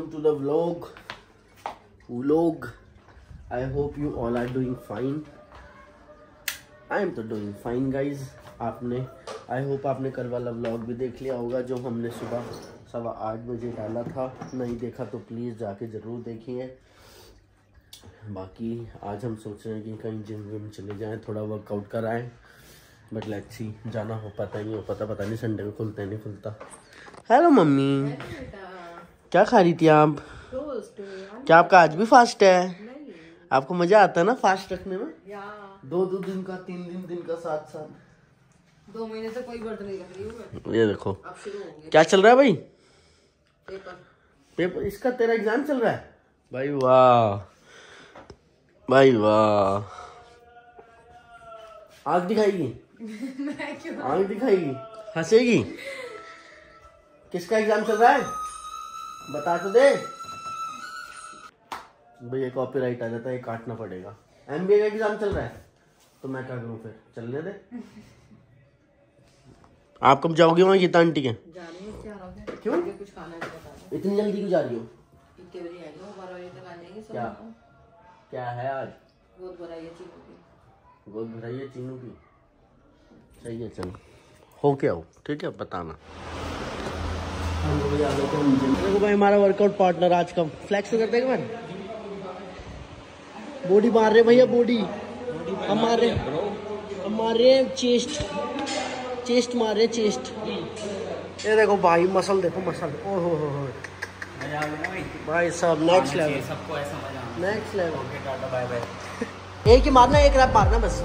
to the vlog. I hope you all are doing fine. I am तो doing fine guys. I hope आपने कल वाला vlog भी देख लिया होगा जो हमने सुबह 8:15 बजे डाला था। नहीं देखा तो प्लीज़ जाके ज़रूर देखिए। बाकी आज हम सोच रहे हैं कि कहीं जिम विम चले जाएं, थोड़ा वर्कआउट कराएं। बट लेट्स सी, जाना हो पता नहीं संडे को खुलता है नहीं खुलता। हेलो मम्मी, क्या खा रही थी आप? क्या आपका आज भी फास्ट है? आपको मजा आता है ना फास्ट रखने में? 2 दिन का 3 दिन का साथ 2 महीने से कोई व्रत नहीं रख रही हूँ। ये देखो अब शुरू होंगे। क्या चल रहा है भाई? पेपर इसका तेरा एग्जाम चल रहा है? भाई वाह आँख दिखाएगी। आँख दिखाएगी, हंसेगी। किसका एग्जाम चल रहा है बता तो दे। भैया कॉपीराइट आ जाता है, काटना पड़ेगा। MBA का एग्जाम चल रहा है तो मैं क्या करूं फिर? चलने दे। आप कब जाओगे वहाँ गीता आंटी के? क्यों? कुछ खाना है बता दो। इतनी जल्दी क्यों जा रही हो? इतने बजे आएंगे, 12 बजे तक आ जाएंगे। क्या है आज? गोद भराई है चीनू की। गोद भराई है चीनू की, सही है। चलो हो क्या हो, ठीक है बताना। देखो भाई हमारा वर्कआउट पार्टनर आज का फ्लैक्स करते हैं। बॉडी मार रहे भैया, बॉडी हमारे चेस्ट मार रहे चेस्ट। ये देखो भाई मसल, देखो मसल। ओहो हो भाई सब नेक्स्ट लेवल। सबको ऐसा मजा, next level. Okay tata bye bye. एक ही मारना, एक रैप मारना बस।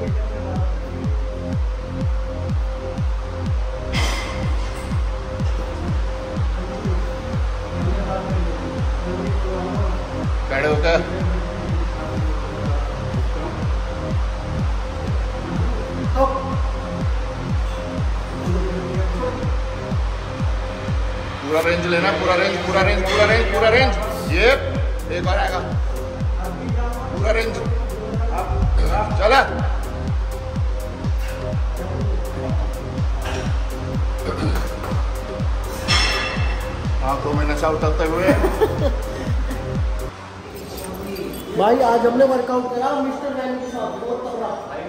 खड़े होकर पूरा रेंज लेना, पूरा रेंज। ये एक और आएगा, पूरा रेंज। चला आंखों में नशा उतरते हुए। भाई आज हमने वर्कआउट करा मिस्टर वैन के साथ, बहुत तगड़ा।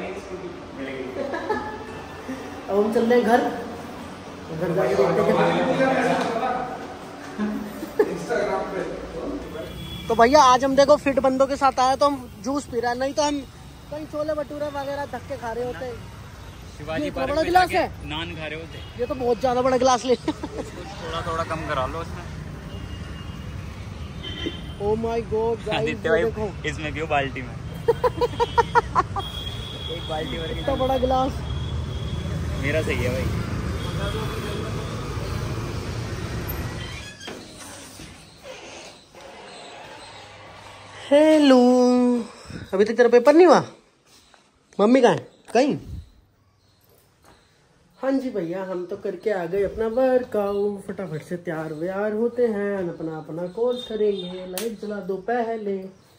अब हम चल रहे हैं घर जाके देखते तो भैया आज हम देखो फिट बंदों के साथ आया तो हम जूस पी रहे हैं, नहीं तो हम कहीं छोले भटूरे वगैरह धक्के खा रहे होते। शिवाजी इतना बड़ा गिलास है, नान खा रहे होते। ये तो बहुत ज्यादा बड़ा गिलास ले। थोड़ा कम करा लो उसमें। Oh my God, देखो इसमें क्यों बाल्टी में। एक बाल्टी भर इतना बड़ा गिलास मेरा सही है भाई। हेलो, अभी तक तेरा पेपर नहीं हुआ? मम्मी कहाँ है? कहीं? हाँ जी भैया, हम तो करके आ गए अपना वर्कआउट। फटाफट से तैयार व्यार होते हैं, अपना कोर्स करेंगे। लाइट जला दो पहले।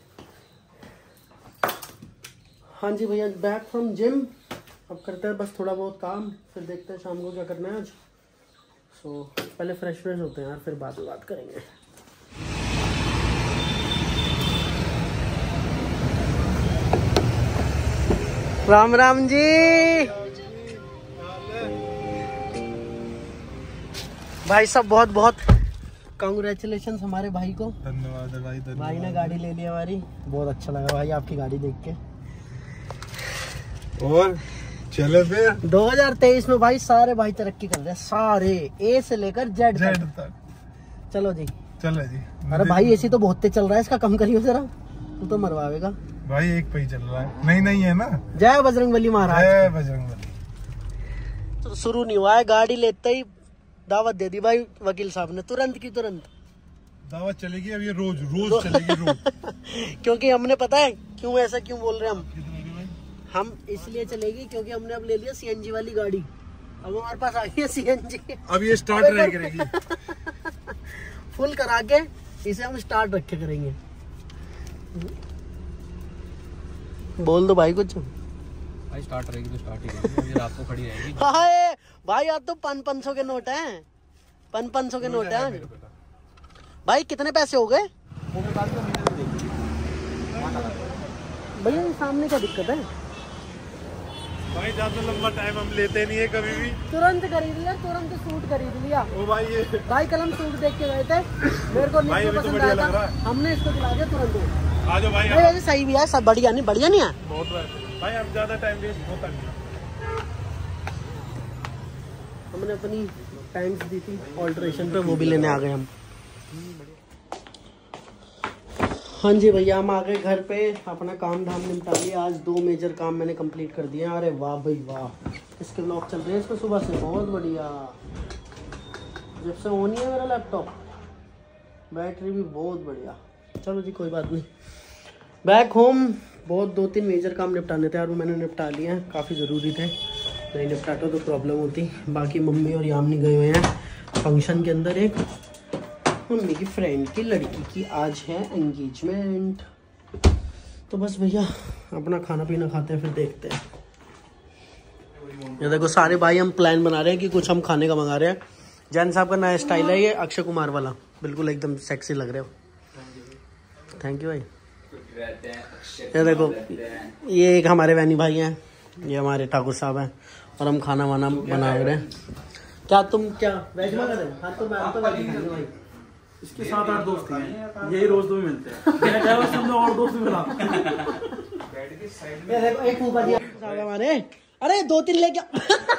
हाँ जी भैया, बैक फ्रॉम जिम। अब करते हैं बस थोड़ा बहुत काम, फिर देखते हैं शाम को क्या करना है आज। सो पहले फ्रेश होते हैं यार, फिर बाद में बात करेंगे। राम राम जी भाई साहब, बहुत कांग्रेचुलेशन हमारे भाई को। धन्यवाद भाई। भाई ने गाड़ी ले ली हमारी, बहुत अच्छा लगा भाई आपकी गाड़ी देख के। और चले फिर 2023 में भाई सारे भाई तरक्की कर रहे हैं, सारे A से लेकर Z तक। चलो जी, चले जी। अरे भाई ऐसी तो बहुत तेज चल रहा है, इसका कम करियो जरा, तू तो मरवाएगा भाई। एक पे ही चल रहा है, नहीं है ना। जय बजरंगबली महाराज। जय बजरंगबली। तो शुरू नहीं हुआ है, गाड़ी लेते ही दावत दे दी भाई वकील साहब ने, तुरंत की तुरंत दावत चलेगी। अब ये रोज चलेगी रोज। क्योंकि हमने पता है क्यों बोल रहे हैं हम इसलिए चलेगी क्योंकि हमने अब ले लिया CNG वाली गाड़ी। अब हमारे पास आ गई है CNG। अब ये स्टार्ट रह करेगी। फुल करा के इसे हम स्टार्ट रखे करेंगे। बोल दो भाई कुछ। भाई स्टार्ट रहेगी तो स्टार्ट ही रहेगी, रात को खड़ी रहेगी। हाय भाई आज तो 500 के नोट हैं, 500 के नोट हैं। भाई कितने पैसे हो गए भैया? ये सामने क्या दिक्कत है भाई? ज्यादा लंबा टाइम हम लेते नहीं है कभी भी। तुरंत खरीद लिया, तुरंत सूट खरीद लिया। ओ भाई ये भाई कल हम सूट देख के गए थे, मेरे को भाई नहीं पसंद आया था, हमने इसको दिला दिया तुरंत। आ जाओ भाई। वैसे सही भी है, सब बढ़िया नहीं है बहुत भाई अब ज्यादा टाइम वेस्ट होता नहीं। हमने अपनी पैंट्स दी थी ऑल्ट्रेशन पे, वो भी लेने आ गए हम। हाँ जी भैया, हम आ गए घर पे, अपना काम धाम निपटा लिया। आज 2 मेजर काम मैंने कंप्लीट कर दिए। अरे वाह भाई वाह, इसके ब्लॉग चल रहे हैं इसको सुबह से, बहुत बढ़िया। जब से ऑन ही है मेरा लैपटॉप, बैटरी भी बहुत बढ़िया। चलो जी कोई बात नहीं, बैक होम। बहुत 2-3 मेजर काम निपटाने थे और वो मैंने निपटा लिए हैं, काफ़ी ज़रूरी थे, नहीं निपटाता तो प्रॉब्लम होती। बाकी मम्मी और यामिनी गए हुए हैं फंक्शन के अंदर। एक मम्मी की फ्रेंड की लड़की की आज है एंगेजमेंट। तो बस भैया अपना खाना पीना खाते हैं, फिर देखते हैं। ये देखो सारे भाई हम प्लान बना रहे हैं कि कुछ हम खाने का मंगा रहे हैं। जैन साहब का नया स्टाइल है ये, अक्षय कुमार वाला, बिल्कुल एकदम सेक्सी लग रहे हो। थैंक यू भाई। ये देखो ये एक हमारे वैनी भाई हैं, ये हमारे ठाकुर साहब हैं, और हम खाना वाना बना रहे हैं। क्या तुम क्या वेज मंगा रहे? हाँ तो मैं तो वेज खाएंगे भाई। इसके 7-8 दोस्त हैं, यही रोज दो मिलते हैं। और दोस्त मिला एक ऊपर दिया हमारे। अरे 2-3 ले क्या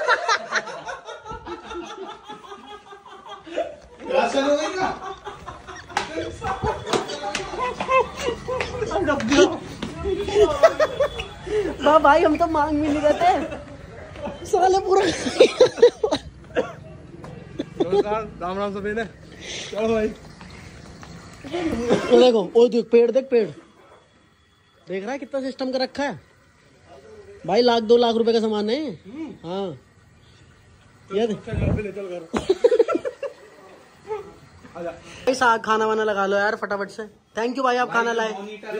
भाई हम तो मांग भी नहीं रहे थे साले पूरा। राम राम सभी ने। चलो भाई देखो ओ देख पेड़, देख पेड़ देख रहा है कितना सिस्टम का रखा है भाई। 1-2 लाख रुपए का सामान है। हाँ ये भाई खाना वाना लगा लो यार फटाफट से। थैंक यू भाई, आप खाना लाए।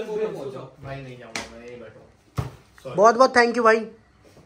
बहुत बहुत थैंक यू भाई।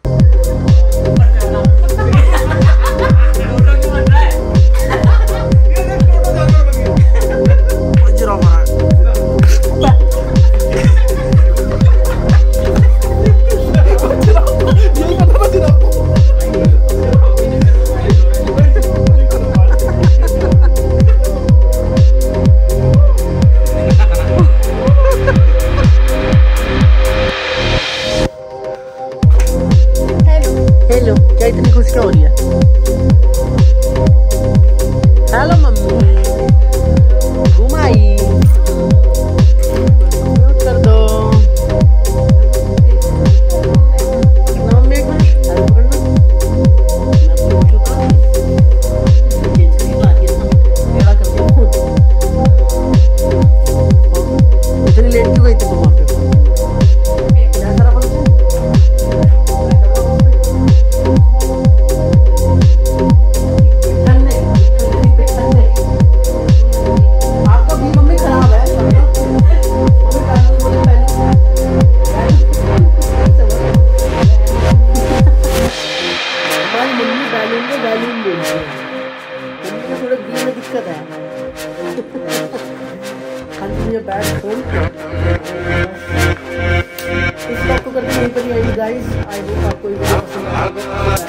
हेलो, क्या इतनी खुश क्या हो रही है? हेलो मम्मी, घुमाई कर दो। इतनी लेट क्यों गई थी तुम वहाँ पे? इस बात को करके यहीं पर ही आएगी गाइस। आई होप आपको ये वीडियो पसंद आएगा।